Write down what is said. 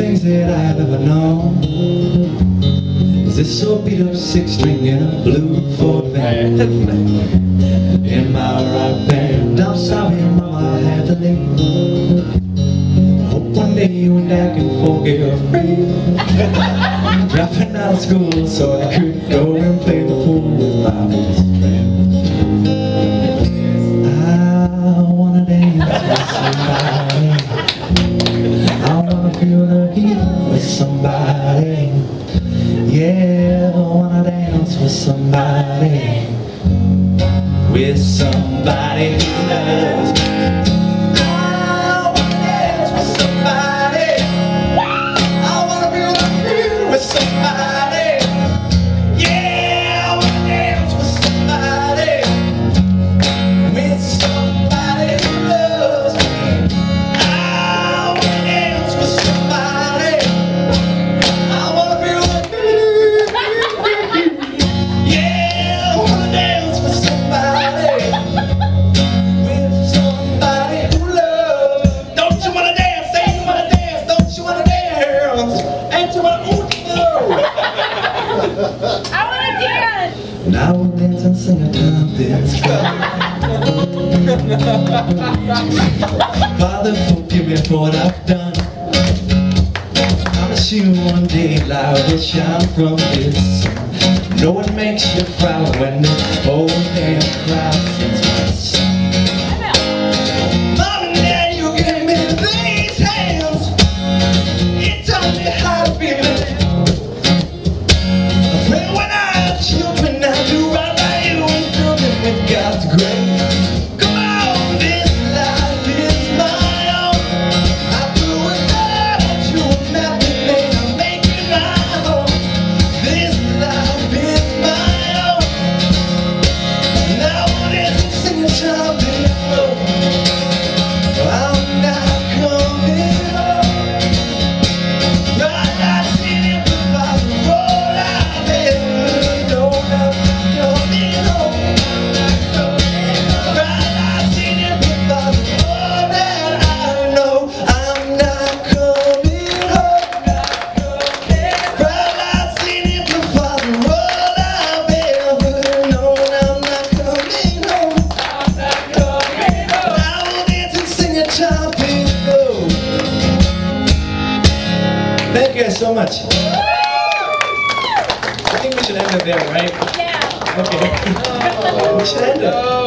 things that I've ever known is this old beat up 6-string in a blue Ford van. In my rock band, I'm sorry mama I had to leave. Hope one day you and I can forgive me. Dropping out of school so I could go and play the pool with my best friend. I wanna dance with somebody. I wanna feel the heat with somebody. Yeah, I wanna dance with somebody. With somebody who loves me. I wanna dance with somebody. I wanna feel the heat with somebody. Yeah, I wanna dance with somebody. With somebody who loves me. I wanna dance with somebody. I wanna feel the heat. Yeah, I wanna dance with somebody. With somebody who loves. Don't you wanna dance? Say you wanna dance. Don't you wanna dance? Ain't you wanna I want to dance! And I will dance and sing a time dance. Father, forgive me for what I've done. I promise you one day light will shine from this sun. No one makes you proud when the whole damn crowd sings my song. Mom and Dad, you gave me these hands. You taught me how to be a man. When I have children, I do right by you and fill them with God's grace. Come on, this life is my own. I do it all that you met with me. I make it my home. This life is my own. Now it isn't singing something low. I'm not coming home. Right, I see it by the road I've ever known. I'm not coming home. Right, I see it by the road that I know. I'm not coming home. Right, I see it by the road I've ever known. I'm not coming home. I will dance and sing a chopping low. Thank you guys so much. I think we should end it there, right? Yeah. Okay. We should end it.